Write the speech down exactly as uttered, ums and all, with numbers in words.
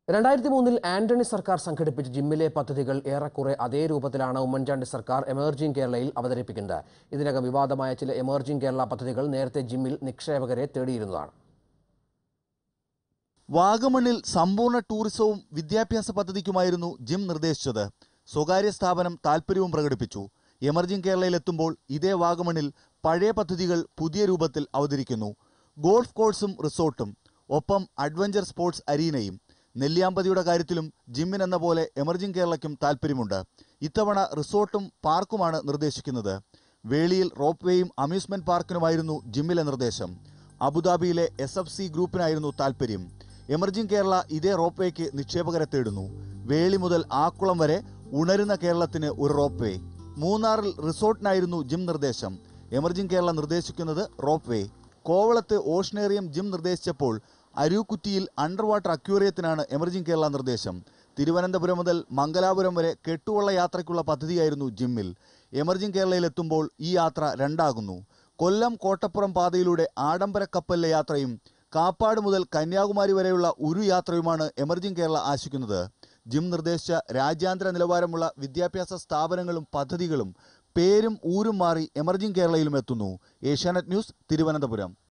രണ്ടായിരത്തി മൂന്നിൽ ആന്റണി സർക്കാർ സംഘടിപ്പിച്ച ജിമ്മിലെ പദ്ധതികൾ ഏറെക്കുറെ അതേ രൂപത്തിലാണ് ഉമ്മൻചാണ്ടി സർക്കാർ എമർജിംഗ് കേരളയിൽ അവതരിപ്പിക്കുന്നത്. ഇതിനകം വിവാദമായ ചില എമർജിംഗ് കേരള പദ്ധതികൾ നേരത്തെ ജിമ്മിൽ നിക്ഷേപകരെ തേടിയിരുന്നതാണ്. വാഗമണ്ണിൽ സമ്പൂർണ്ണ ടൂറിസവും വിദ്യാഭ്യാസ പദ്ധതിക്കുമായിരുന്നു ജിം നിർദ്ദേശിച്ചത്. സ്വകാര്യ സ്ഥാപനം താൽപ്പര്യവും പ്രകടിപ്പിച്ചു. എമർജിംഗ് കേരളയിലെത്തുമ്പോൾ ഇതേ വാഗമണ്ണിൽ പഴയ പദ്ധതികൾ പുതിയ രൂപത്തിൽ അവതരിക്കുന്നു. ഗോൾഫ് കോഴ്സും റിസോർട്ടും, ഒപ്പം അഡ്വഞ്ചർ സ്പോർട്സ് അരീനയും. നെല്ലിയാമ്പതിയുടെ കാര്യത്തിലും ജിമ്മിനെന്ന പോലെ എമർജിംഗ് കേരളയ്ക്കും താൽപ്പര്യമുണ്ട്. ഇത്തവണ റിസോർട്ടും പാർക്കുമാണ് നിർദ്ദേശിക്കുന്നത്. വേളിയിൽ റോപ്പ് വേയും അമ്യൂസ്മെന്റ് പാർക്കിനുമായിരുന്നു ജിമ്മിലെ നിർദ്ദേശം. അബുദാബിയിലെ എസ് എഫ് സി ഗ്രൂപ്പിനായിരുന്നു താൽപ്പര്യം. എമർജിംഗ് കേരള ഇതേ റോപ്പ് വേക്ക് നിക്ഷേപകരെ തേടുന്നു. വേളി മുതൽ ആക്കുളം വരെ ഉണരുന്ന കേരളത്തിന് ഒരു റോപ്പ് വേ. മൂന്നാറിൽ റിസോർട്ടിനായിരുന്നു ജിം നിർദ്ദേശം. എമർജിംഗ് കേരള നിർദ്ദേശിക്കുന്നത് റോപ്പ് വേ. കോവളത്ത് ഓഷനേറിയം ജിം നിർദ്ദേശിച്ചപ്പോൾ അരൂക്കുറ്റിയിൽ അണ്ടർ വാട്ടർ അക്വേറിയത്തിനാണ് എമർജിംഗ് കേരള നിർദ്ദേശം. തിരുവനന്തപുരം മുതൽ മംഗലാപുരം വരെ കെട്ടുവള്ള യാത്രയ്ക്കുള്ള പദ്ധതിയായിരുന്നു ജിമ്മിൽ. എമർജിംഗ് കേരളയിലെത്തുമ്പോൾ ഈ യാത്ര രണ്ടാകുന്നു. കൊല്ലം കോട്ടപ്പുറം പാതയിലൂടെ ആഡംബര കപ്പലിലെ യാത്രയും കാപ്പാട് മുതൽ കന്യാകുമാരി വരെയുള്ള ഒരു യാത്രയുമാണ് എമർജിംഗ് കേരള ആശിക്കുന്നത്. ജിം നിർദ്ദേശിച്ച രാജ്യാന്തര നിലവാരമുള്ള വിദ്യാഭ്യാസ സ്ഥാപനങ്ങളും പദ്ധതികളും പേരും ഊരും മാറി എമർജിംഗ് കേരളയിലും എത്തുന്നു. ഏഷ്യാനെറ്റ് ന്യൂസ്, തിരുവനന്തപുരം.